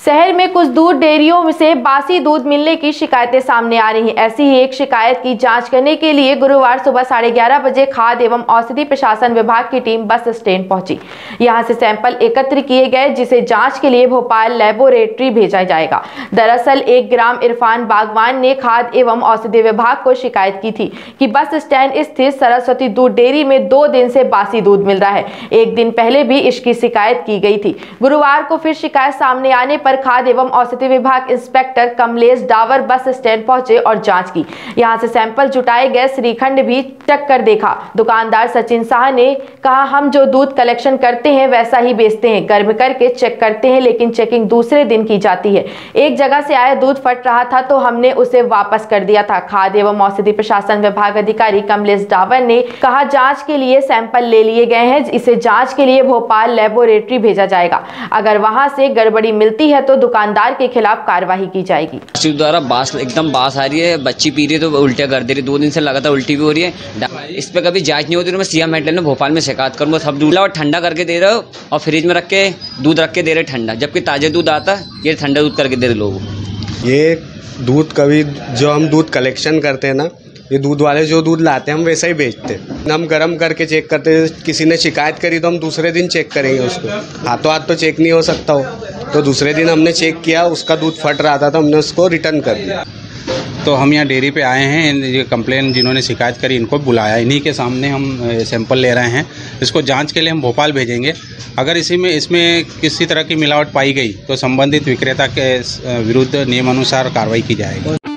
शहर में कुछ दूध डेयरियों से बासी दूध मिलने की शिकायतें सामने आ रही हैं। ऐसी ही एक शिकायत की जांच करने के लिए गुरुवार सुबह 11:30 बजे खाद्य एवं औषधि प्रशासन विभाग की टीम बस स्टैंड पहुंची। यहां से सैंपल एकत्र किए गए, जिसे जांच के लिए भोपाल लेबोरेटरी भेजा जाएगा। दरअसल एक ग्राम इरफान बागवान ने खाद्य एवं औषधि विभाग को शिकायत की थी कि बस स्टैंड स्थित सरस्वती दूध डेयरी में 2 दिन से बासी दूध मिल रहा है। एक दिन पहले भी इसकी शिकायत की गई थी। गुरुवार को फिर शिकायत सामने आने पर खाद्य एवं औषधि विभाग inspector Kamlesh Dawar bus stand पहुंचे और जांच की। यहां से सैंपल जुटाए गए, श्रीखंड भी चेक कर देखा। दुकानदार सचिन शाह ने कहा, हम जो दूध कलेक्शन करते हैं वैसा ही बेचते हैं, गर्म करके चेक करते हैं, लेकिन चेकिंग दूसरे दिन की जाती है। एक जगह से आया दूध फट रहा था तो हमने उसे वापस कर दिया था। खाद्य एवं औषधि प्रशासन विभाग अधिकारी कमलेश डावर ने कहा, जांच के लिए सैंपल ले लिए गए हैं, इसे जांच के लिए भोपाल लेबोरेटरी भेजा जाएगा। अगर वहां से गड़बड़ी मिलती है तो दुकानदार के खिलाफ कार्रवाई की जाएगी। द्वारा एकदम बास आ रही है, बच्ची पी रही है तो उल्टियाँ कर दे रही है, 2 दिन से लगातार उल्टी भी हो रही है। इस पे कभी जांच नहीं होती तो मैं सीएम हेडलाइन में भोपाल में शिकायत करूंगा। सब दूध और ठंडा करके दे रहे हो और फ्रिज में रख के दूध रख के दे रहे ठंडा, जबकि ताज़ा दूध आता है, ये ठंडा दूध करके दे रहे लोगों को। ये दूध कभी जो हम दूध कलेक्शन करते हैं ना, ये दूध वाले जो दूध लाते हैं हम वैसा ही बेचते हैं। हम गर्म करके चेक करते हैं। किसी ने शिकायत करी तो हम दूसरे दिन चेक करेंगे उसको। हाथों हाथ तो चेक नहीं हो सकता हो, तो दूसरे दिन हमने चेक किया, उसका दूध फट रहा था तो हमने उसको रिटर्न कर दिया। तो हम यहाँ डेयरी पे आए हैं, ये कंप्लेन जिन्होंने शिकायत करी इनको बुलाया, इन्हीं के सामने हम सैंपल ले रहे हैं। इसको जांच के लिए हम भोपाल भेजेंगे। अगर इसमें किसी तरह की मिलावट पाई गई तो संबंधित विक्रेता के विरुद्ध नियमानुसार कार्रवाई की जाएगी।